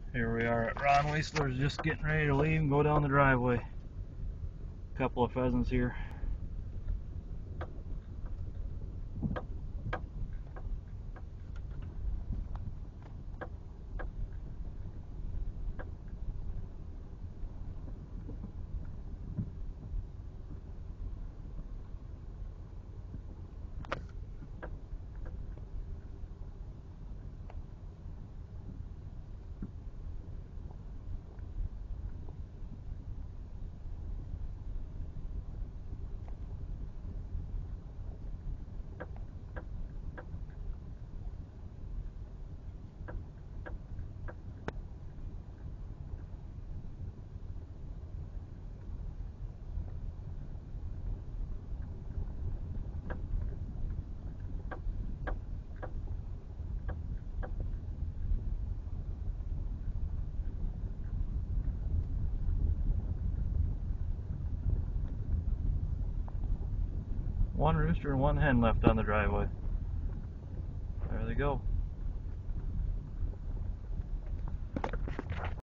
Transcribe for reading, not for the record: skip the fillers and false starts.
Here we are at Ron Weisler's, just getting ready to leave and go down the driveway. A couple of pheasants here. One rooster and one hen left on the driveway. There they go.